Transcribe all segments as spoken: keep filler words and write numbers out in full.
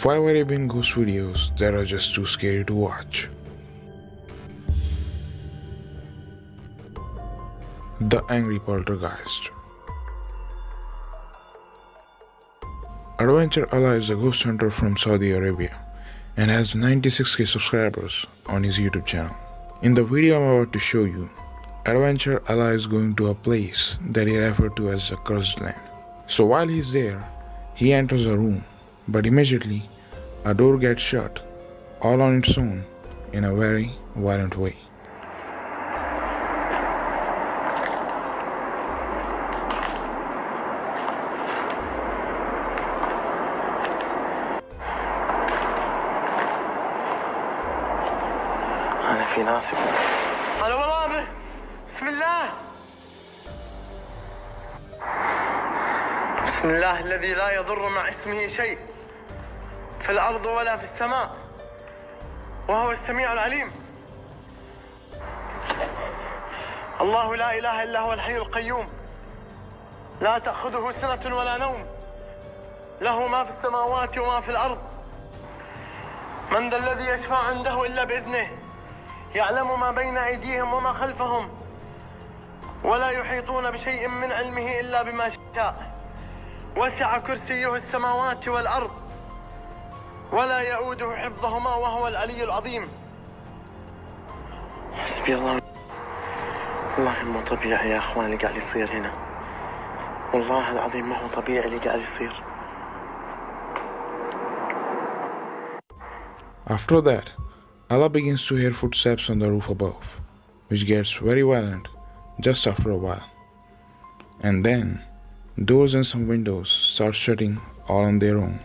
five Arabian ghost videos that are just too scary to watch. The Angry Poltergeist. Adventure Allah is a ghost hunter from Saudi Arabia and has ninety-six K subscribers on his YouTube channel. In the video I'm about to show you, Adventure Allah is going to a place that he referred to as a cursed land. So while he's there, he enters a room, but immediately a door gets shut all on its own in a very violent way. أنا في ناس هلا والله. بسم الله بسم الله الذي لا يضر مع اسمه شيء في الأرض ولا في السماء وهو السميع العليم. الله لا إله إلا هو الحي القيوم لا تأخذه سنة ولا نوم له ما في السماوات وما في الأرض. من ذا الذي يشفع عنده إلا بإذنه يعلم ما بين أيديهم وما خلفهم ولا يحيطون بشيء من علمه إلا بما شاء. وسع كرسيه السماوات والأرض ولا يؤوده حفظهما وهو العلي العظيم. حسبي الله. والله مو طبيعي يا أخوان اللي قاعد يصير هنا، والله العظيم ما هو طبيعي اللي قاعد يصير. After that, Allah begins to hear footsteps on the roof above, which gets very violent just after a while. And then, doors and some windows start shutting all on their own.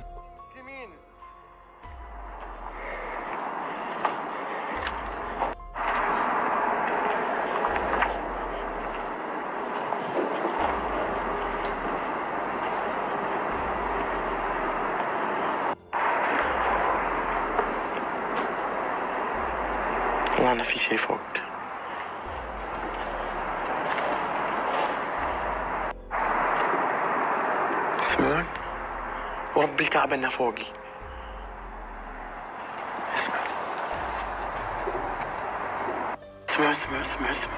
والله أنا في شيء فوق. تسمعون؟ ورب الكعبة إنها فوقي. اسمع. اسمع اسمع اسمع اسمع.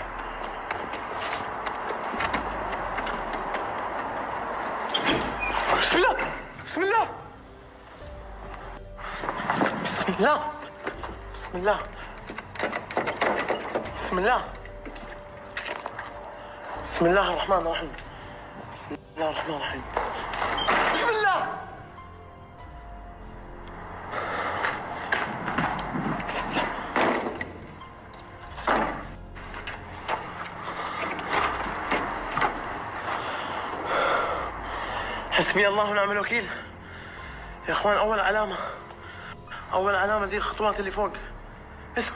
بسم الله بسم الله بسم الله بسم الله بسم الله بسم الله الرحمن الرحيم بسم الله الرحمن الرحيم بسم الله بسم الله. حسبي الله ونعم الوكيل. يا اخوان اول علامه اول علامه دي الخطوات اللي فوق. اسمع.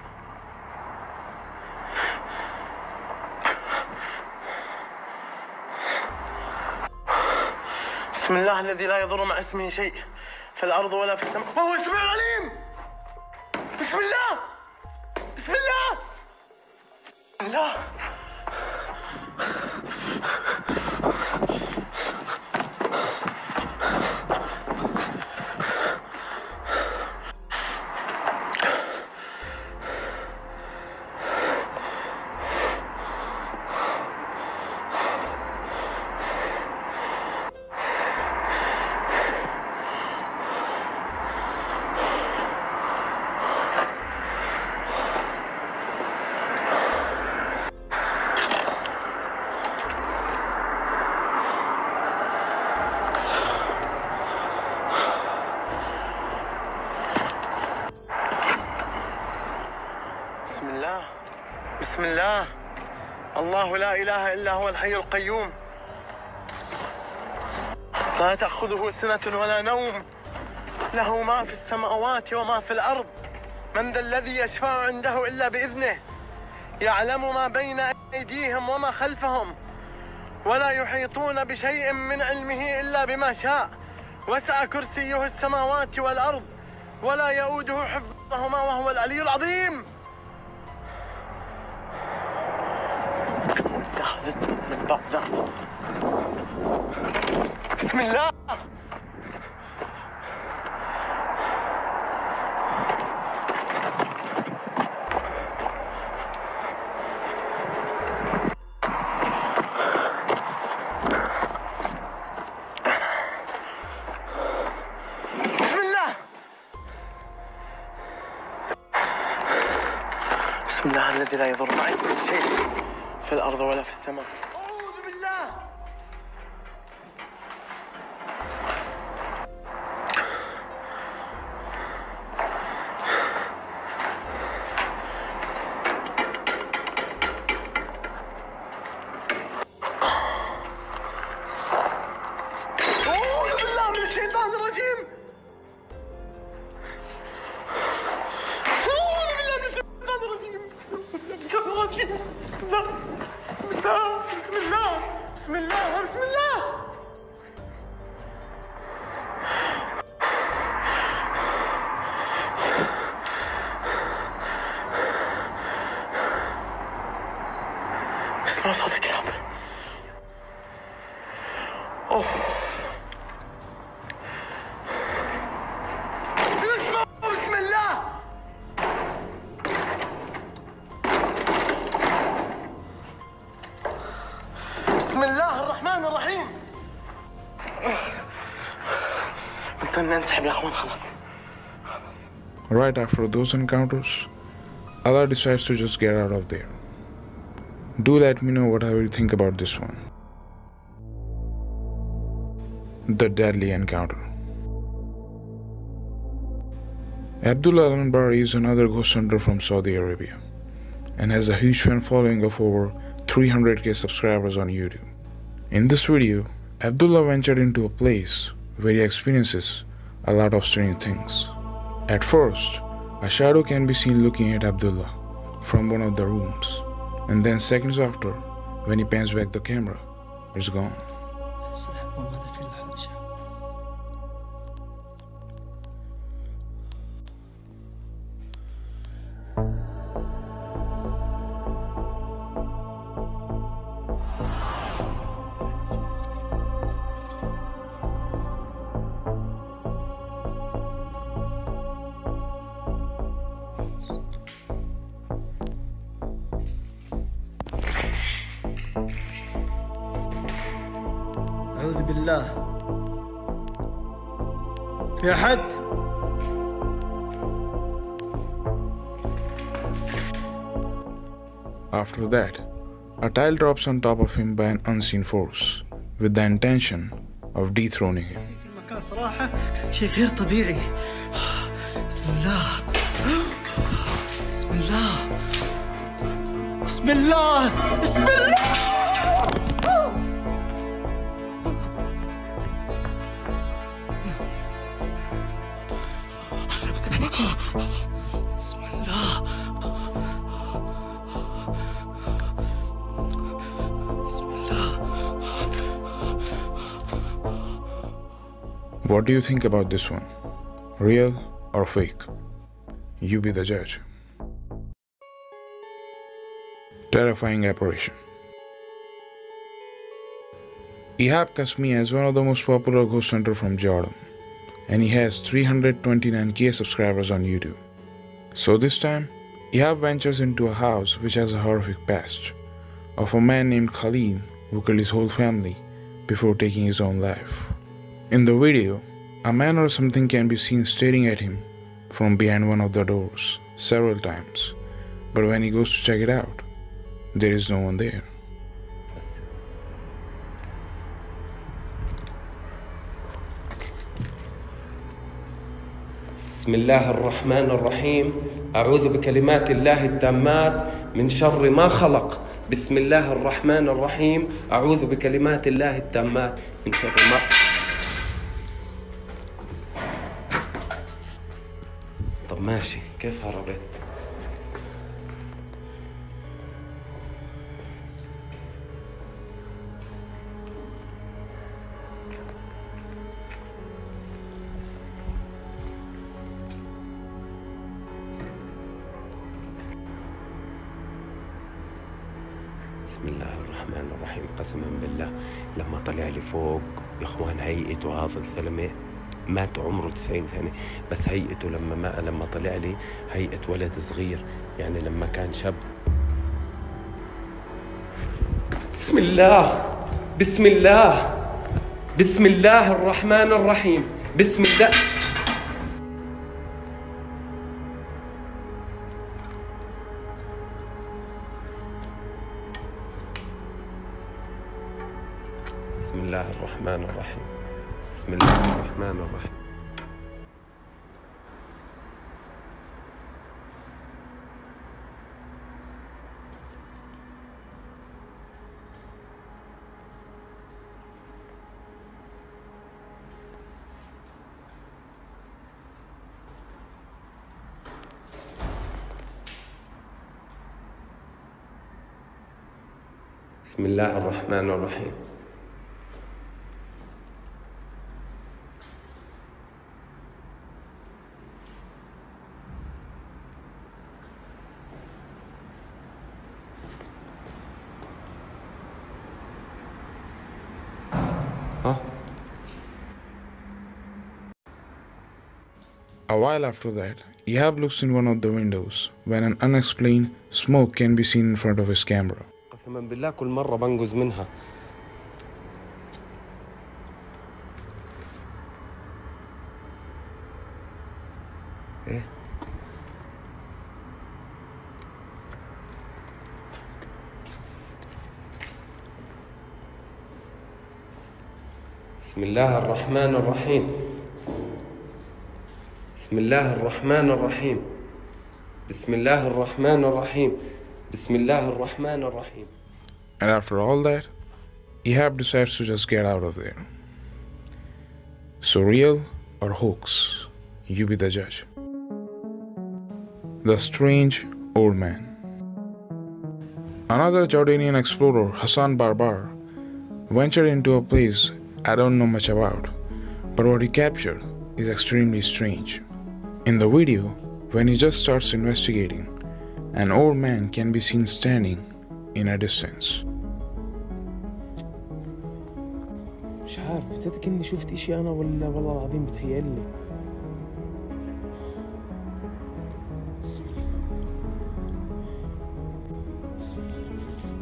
بسم الله الذي لا يضر مع اسمه شيء في الأرض ولا في السماء وهو السميع العليم. بسم الله بسم الله بسم الله. بسم الله بسم الله. الله لا إله إلا هو الحي القيوم لا تأخذه سنة ولا نوم له ما في السماوات وما في الأرض. من ذا الذي يشفع عنده إلا بإذنه يعلم ما بين أيديهم وما خلفهم ولا يحيطون بشيء من علمه إلا بما شاء. وسع كرسيه السماوات والأرض ولا يؤوده حفظهما وهو العلي العظيم. دخلت من باب ذا. بسم الله بسم الله الذي لا يضر مع اسمه شيء في الأرض ولا في السماء. أعوذ بالله. أعوذ بالله من الشيطان الرجيم. بسم الله بسم الله بسم الله بسم الله بسم الله. اسمع صوت الكلاب. اوه اسمع بسم الله. بسم الله الرحمن الرحيم. قلنا نسحب يا اخوان خلاص. Right after those encounters, Allah decides to just get out of there. Do let me know whatever you think about this one. The deadly encounter. Abdullah Al-Anbari is another ghost hunter from Saudi Arabia and has a huge fan following of over three hundred K subscribers on YouTube. In this video, Abdullah ventured into a place where he experiences a lot of strange things. At first, a shadow can be seen looking at Abdullah from one of the rooms, and then seconds after, when he pans back the camera, it's gone. أعوذ بالله. في أحد؟ After that, a tile drops on top of him by an unseen force with the intention of dethroning him. في المكان صراحة شيء غير طبيعي. بسم الله بسم الله بسم الله بسم الله. بسم الله بسم الله. What do you think about this one? Real or fake? You be the judge. Terrifying apparition. Ihab Kasmi is one of the most popular ghost hunters from Jordan, and he has three hundred twenty-nine K subscribers on YouTube. So this time, Ihab ventures into a house which has a horrific past of a man named Khalid who killed his whole family before taking his own life. In the video, a man or something can be seen staring at him from behind one of the doors several times, but when he goes to check it out, there is no one there. بسم الله الرحمن الرحيم. أعوذ بكلمات الله التامات من شر ما خلق. بسم الله الرحمن الرحيم. أعوذ بكلمات الله التامات من شر ما. طب ماشي، كيف هربت؟ بسم الله الرحمن الرحيم. قسما بالله لما طلع لي فوق يا اخوان هيئته، هذا الزلمه مات عمره تسعين سنه، بس هيئته لما ما لما طلع لي هيئه ولد صغير، يعني لما كان شاب. بسم الله بسم الله بسم الله الرحمن الرحيم. بسم الله. بسم الله الرحمن الرحيم بسم الله الرحمن الرحيم بسم الله الرحمن الرحيم ها A while after that, Ihab looks in one of the windows when an unexplained smoke can be seen in front of his camera. قسما بالله كل مرة بنجز منها. ايه بسم الله الرحمن الرحيم بسم الله الرحمن الرحيم بسم الله الرحمن الرحيم بسم الله الرحمن الرحيم. And after all that, Ihab decides to just get out of there. So real or hoax? You be the judge. The strange old man. Another Jordanian explorer, Hassan Barbar, ventured into a place I don't know much about, but what he captured is extremely strange. In the video, when he just starts investigating, an old man can be seen standing in a distance. مش عارف صدق اني شفت اشي انا ولا والله العظيم بتهيألي. بسم الله بسم الله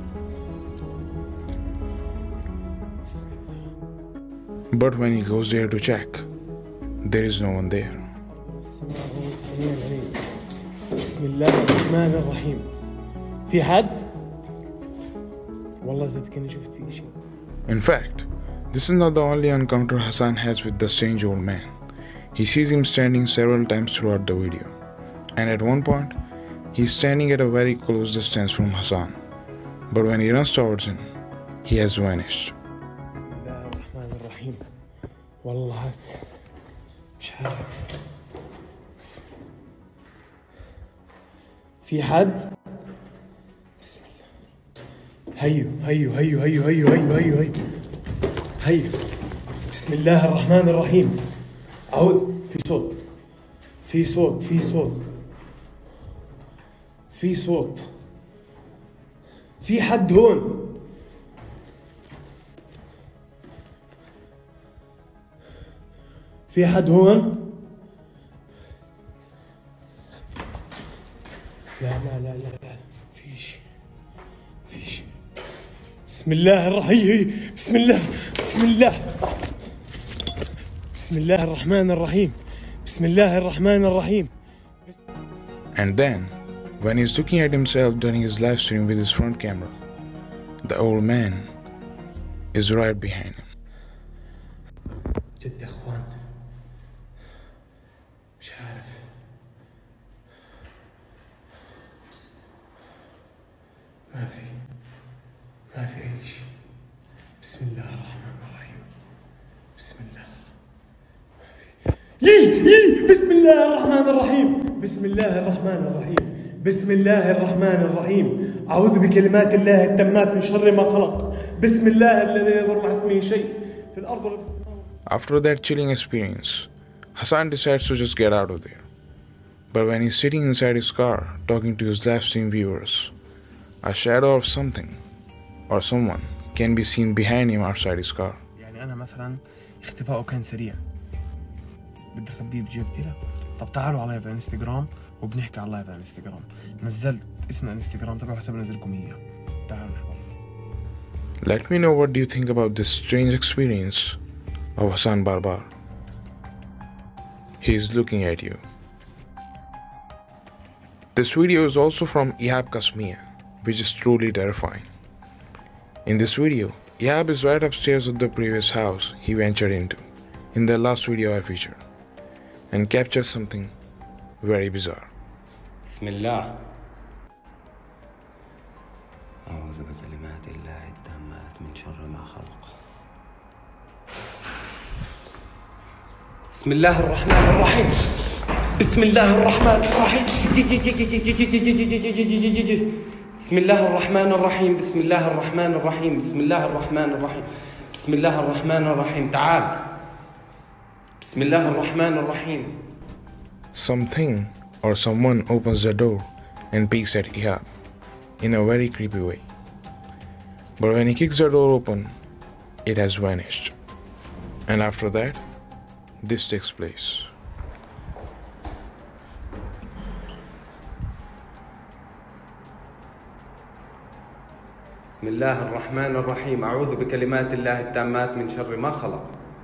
بسم الله. But when he goes there to check, there is no one there. بسم الله الرحمن الرحيم. في حد؟ والله صدق اني شفت في اشي. In fact, this is not the only encounter Hassan has with the strange old man. He sees him standing several times throughout the video, and at one point, he's standing at a very close distance from Hassan. But when he runs towards him, he has vanished. بسم الله الرحمن الرحيم. والله هس مش عارف. بسم الله. في حد؟ بسم الله. هيو هيو هيو هيو هيو هيو هيو هيو هيو. بسم الله الرحمن الرحيم. أعوذ. في صوت في صوت في صوت في صوت في حد هون. في حد هون. لا لا لا لا لا في شيء في شيء. بسم الله الرحيم. بسم الله بسم الله بسم الله الرحمن الرحيم. بسم الله الرحمن الرحيم. And then, when he's looking at himself during his live stream with his front camera, the old man is right behind him. جد يا اخوان مش عارف. ما في ما في اي شيء. بسم الله الرحمن الرحيم. بسم الله ما في. يي يي بسم الله الرحمن الرحيم. بسم الله الرحمن الرحيم. بسم الله الرحمن الرحيم. أعوذ بكلمات الله التامات من شر ما خلق. بسم الله الذي لا يضر مع اسمه شيء في الأرض ولا في السماء. After that chilling experience, Hassan decides to just get out of there. But when he's sitting inside his car talking to his live stream viewers, a shadow of something or someone can be seen behind him outside his car. يعني أنا مثلا اختفائه كان سريع. بدي أخبيه بجيبتي له. طب تعالوا على لايف انستغرام وبنحكي على لايف انستغرام. نزلت اسم الانستغرام تبعه حسب نزلكم إياه. تعالوا نحضر. Let me know what do you think about this strange experience of Hassan Barbar. He is looking at you. This video is also from Ihab Kasmia, which is truly terrifying. In this video, Ihab is right upstairs of the previous house he ventured into in the last video I featured and captured something very bizarre. Bismillah. أعوذ بكلمات الله التامات من شر ما خلق. بسم الله الرحمن الرحيم. بسم الله الرحمن الرحيم. بسم الله الرحمن الرحيم. بسم الله الرحمن الرحيم. بسم الله الرحمن الرحيم. بسم الله الرحمن الرحيم. تعال. بسم الله الرحمن الرحيم. Something or someone opens the door and peeks at Ihab in a very creepy way. But when he kicks the door open, it has vanished. And after that, this takes place. بسم الله الرحمن الرحيم. أعوذ بكلمات الله التامات من شر ما خلق.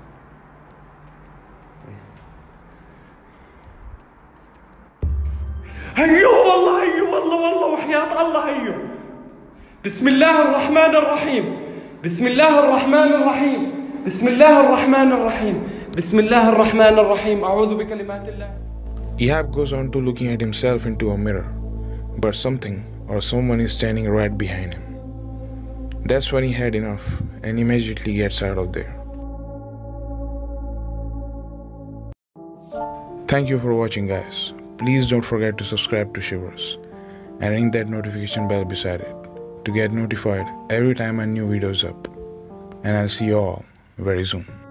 هيو والله هيو والله والله وحياة الله هيو. بسم الله الرحمن الرحيم. بسم الله الرحمن الرحيم. بسم الله الرحمن الرحيم. بسم الله الرحمن الرحيم. أعوذ بكلمات الله. Ihab goes on to looking at himself into a mirror, but something or someone is standing right behind him. That's when he had enough and immediately gets out of there. Thank you for watching, guys. Please don't forget to subscribe to Shivers and ring that notification bell beside it to get notified every time a new video is up. And I'll see you all very soon.